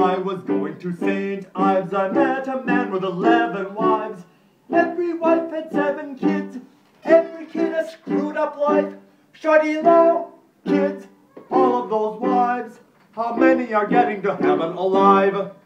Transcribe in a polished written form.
I was going to St. Ives, I met a man with 11 wives. Every wife had 7 kids, every kid a screwed up life. Shuddy low, kids, all of those wives, how many are getting to heaven alive?